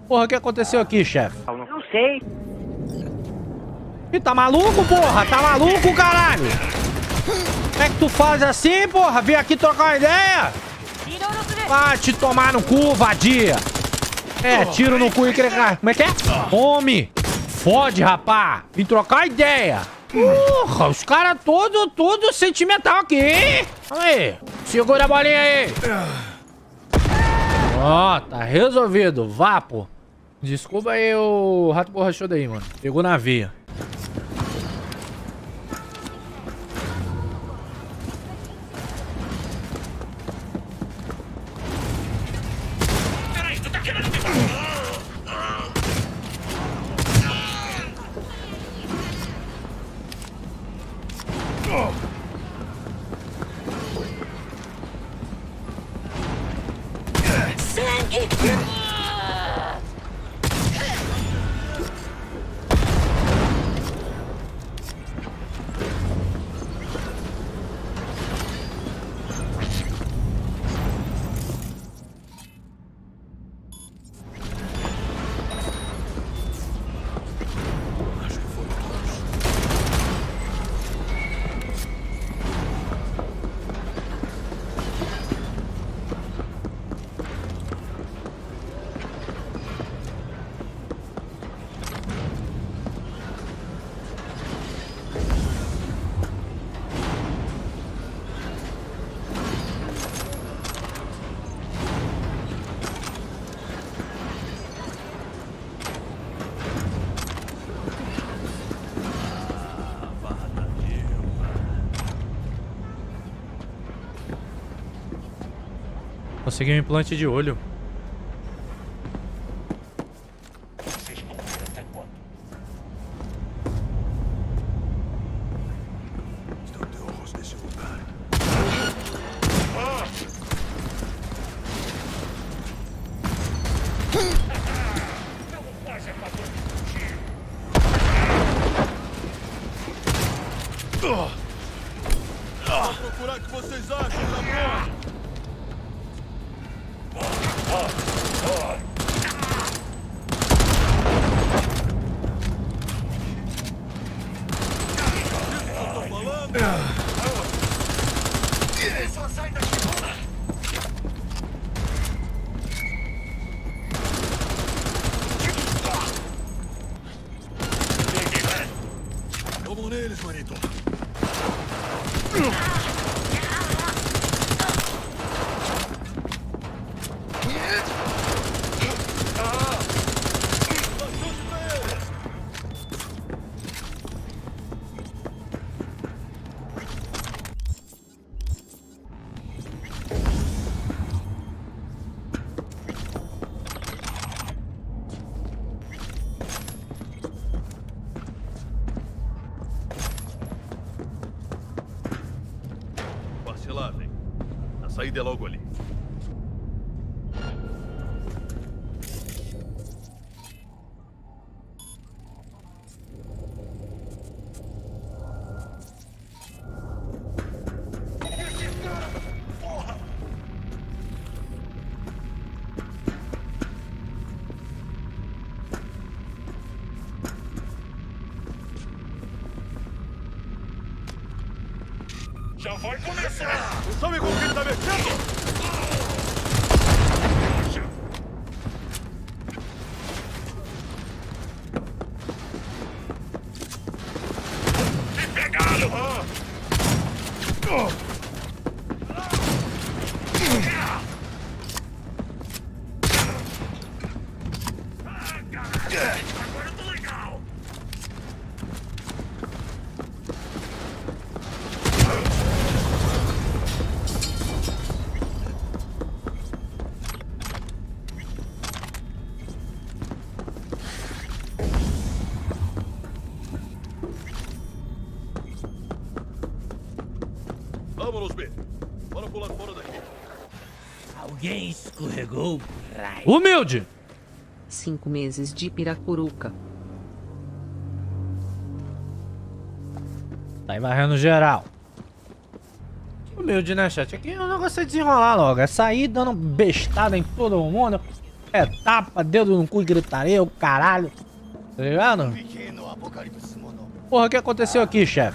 Porra, o que aconteceu aqui, chefe? Não sei. Ih, tá maluco, porra? Tá maluco, caralho? Como é que tu faz assim, porra? Vem aqui trocar uma ideia? Vai te tomar no cu, vadia. É, tiro no cu e crecar. Como é que é? Homem. Fode, rapá. Vim trocar ideia. Porra, os caras todo sentimental aqui. Aí, segura a bolinha aí. Ó, tá resolvido. Vá, pô. Desculpa aí o rato borrachudo aí, mano. Pegou na veia. Consegui um implante de olho. Vou procurar o que vocês acham, ladrões. Só sai daqui. Vamos neles, manito. Lá, vem. A saída é logo ali. Já vai começar! Não sabe com o que ele tá mexendo? Me pegaram! Agora eu tô legal! Vamos, B. Bora pular fora daqui. Alguém escorregou. Humilde! 5 meses de Piracuruca. Tá aí varrendo geral. Humilde, né, chat? Aqui o negócio é desenrolar logo. É sair dando bestada em todo mundo. É tapa, dedo no cu e gritaria, o caralho. Tá ligado? Porra, o que aconteceu aqui, chefe?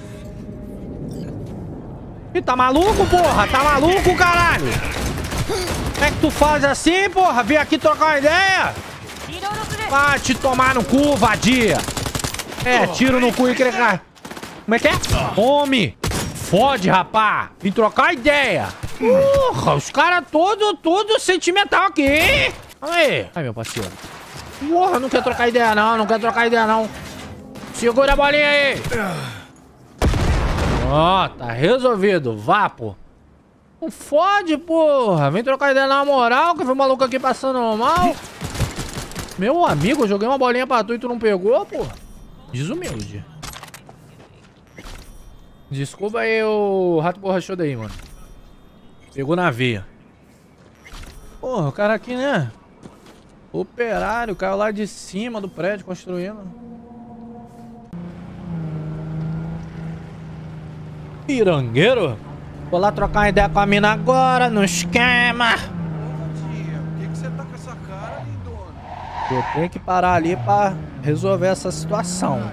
Ih, tá maluco, porra? Tá maluco, caralho? Como é que tu faz assim, porra? Vem aqui trocar uma ideia? Vai te tomar no cu, vadia. É, tiro no cu e crecar. Como é que é? Come. Fode, rapá. Vim trocar ideia. Porra, os caras todo sentimental aqui. Aí. Ai, meu parceiro. Porra, não quer trocar ideia não, não quer trocar ideia não. Segura a bolinha aí. Ó, tá resolvido. Vá, pô. Não fode, porra. Vem trocar ideia na moral, que eu vi um maluco aqui passando mal. Meu amigo, eu joguei uma bolinha pra tu e tu não pegou, porra. Desumilde. Desculpa aí o rato borrachudo aí, mano. Pegou na veia. Porra, o cara aqui, né? Operário, caiu lá de cima do prédio construindo. Pirangueiro? Vou lá trocar uma ideia com a mina agora, no esquema. Por que você tá com essa cara, lindona? Eu tenho que parar ali pra resolver essa situação.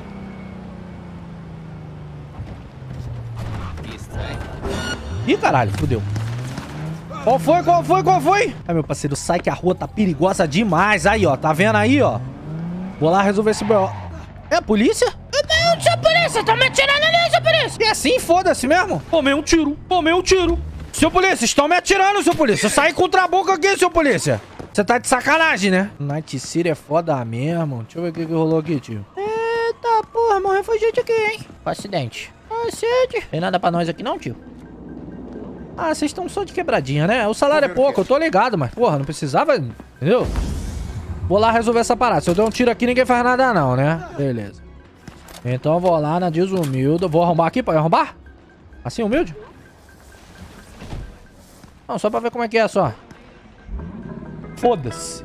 Ih, caralho, fudeu. Qual foi? Qual foi? Qual foi? Ai, meu parceiro, sai que a rua tá perigosa demais. Aí, ó, tá vendo aí, ó? Vou lá resolver esse B.O. É a polícia? Não, seu polícia, tá me atirando ali, seu polícia. E assim, foda-se mesmo. Tomei um tiro, tomei um tiro. Seu polícia, estão me atirando, seu polícia. Eu saí com o trabuco aqui, seu polícia. Você tá de sacanagem, né? Night City é foda mesmo. Deixa eu ver o que rolou aqui, tio. Eita, porra, morreu foi gente aqui, hein? Foi acidente. Acidente. Tem nada pra nós aqui não, tio? Ah, vocês estão só de quebradinha, né? O salário é pouco, eu tô ligado, mas, porra, não precisava, entendeu? Vou lá resolver essa parada. Se eu der um tiro aqui, ninguém faz nada não, né? Beleza. Então eu vou lá na desumilde. Vou arrombar aqui, pode arrombar? Assim, humilde? Não, só pra ver como é que é, só. Foda-se.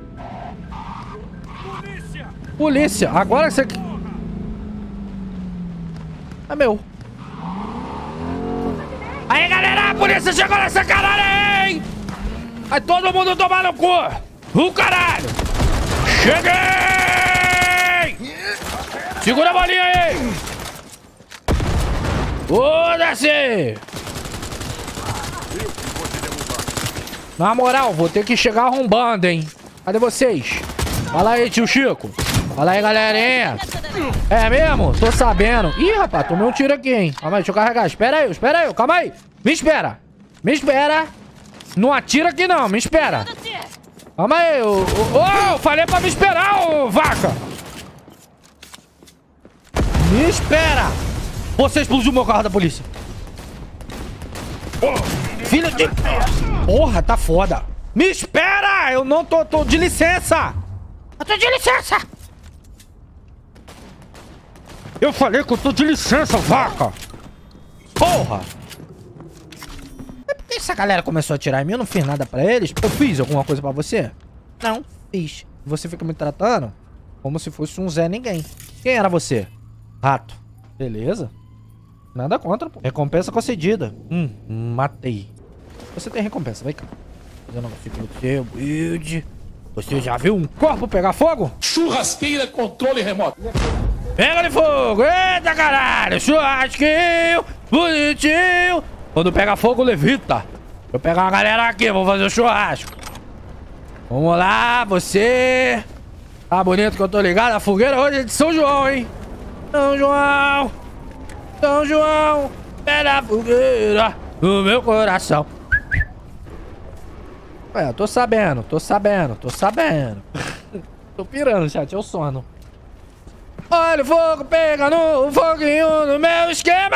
Polícia! Agora que você... É meu. Aí, galera, a polícia chegou nessa caralho, hein? Vai todo mundo tomar no cu! Caralho! Cheguei! Segura a bolinha aí! Foda-se! Na moral, vou ter que chegar arrombando, hein? Cadê vocês? Fala aí, tio Chico. Fala aí, galerinha. É mesmo? Tô sabendo. Ih, rapaz, tomei um tiro aqui, hein? Calma aí, deixa eu carregar. Espera aí, calma aí. Me espera. Me espera. Não atira aqui, não. Me espera. Calma aí. Ô, falei pra me esperar, ô vaca. Me espera. Você explodiu meu carro da polícia. Filho de... Porra, tá foda. Me espera. Eu não tô de licença. Eu tô de licença. Eu falei que eu tô de licença, vaca. Porra. Por que essa galera começou a atirar em mim? Eu não fiz nada pra eles. Eu fiz alguma coisa pra você? Não, fiz. Você fica me tratando como se fosse um Zé Ninguém. Quem era você? Rato. Beleza. Nada contra, pô. Recompensa concedida. Matei. Você tem recompensa, vai cá. Fazendo um negócio com você, build. Você já viu um corpo pegar fogo? Churrasqueira, controle remoto. Pega de fogo! Eita caralho! Churrasquinho! Bonitinho! Quando pega fogo, levita! Vou pegar uma galera aqui, vou fazer o churrasco. Vamos lá, você! Tá bonito que eu tô ligado? A fogueira hoje é de São João, hein? São João! São João! Pega a fogueira no meu coração. É, tô sabendo. Tô pirando, chat, é o sono. Olha o fogo pegando, o foguinho no meu esquema.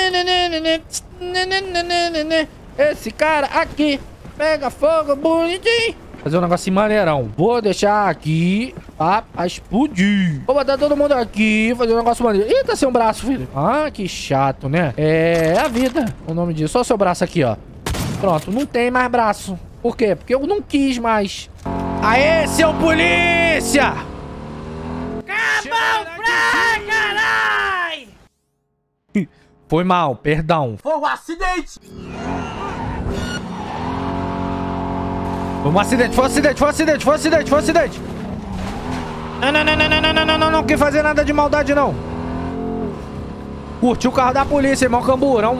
Esse cara aqui pega fogo bonitinho. Fazer um negocinho maneirão. Vou deixar aqui pra explodir. Vou botar todo mundo aqui, fazer um negócio maneiro. Ih, tá sem um braço, filho. Ah, que chato, né? É a vida, o nome disso. Só seu braço aqui, ó. Pronto, não tem mais braço. Por quê? Porque eu não quis mais. Aê, seu polícia! Acabou pra caralho! Foi mal, perdão. Foi um acidente! Foi um acidente, foi um acidente, foi um acidente, foi um acidente, foi um acidente. Não, não, não, não, não, não, não, não, não quer fazer nada de maldade, não. Curtiu o carro da polícia, irmão Camburão.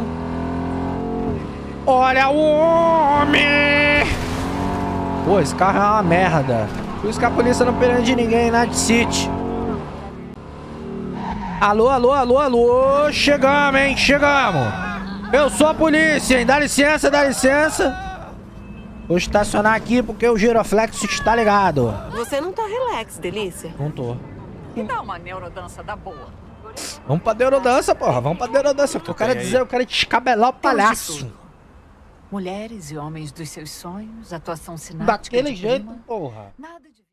Olha o homem! Pô, esse carro é uma merda. Por isso que a polícia não prende ninguém na City. Alô, alô, alô, alô. Chegamos, hein? Chegamos. Eu sou a polícia, hein? Dá licença, dá licença. Vou estacionar aqui porque o giroflex está ligado. Você não tá relax, delícia? Não tô. E dá uma neurodança da boa. Vamos pra neurodança, porra. Vamos pra neurodança. Eu quero dizer, eu quero descabelar o palhaço. Mulheres e homens dos seus sonhos, atuação sinal. Daquele jeito, porra. Nada de